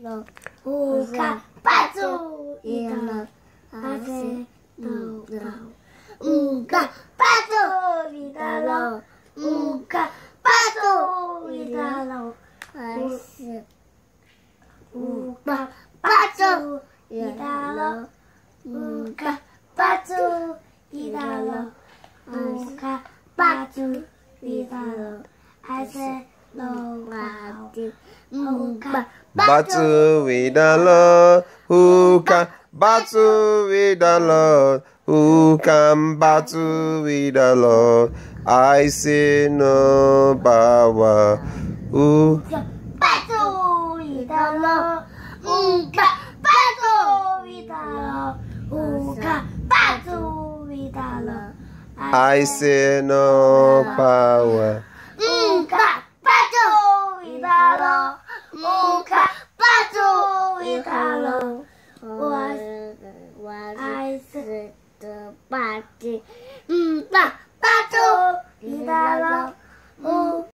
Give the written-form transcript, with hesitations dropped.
了，乌卡巴祖伊达了，阿塞鲁了，乌卡巴祖伊达了，乌卡巴祖伊达了，还是乌卡巴祖伊达了，乌卡巴祖伊达了，乌卡巴祖伊达了，还是。 Batu widalo, hukam batu widalo, hukam batu widalo. I say no bawa, hukam batu widalo, hukam batu widalo, hukam batu widalo. I say no power. Muka batu widalo, I said the party,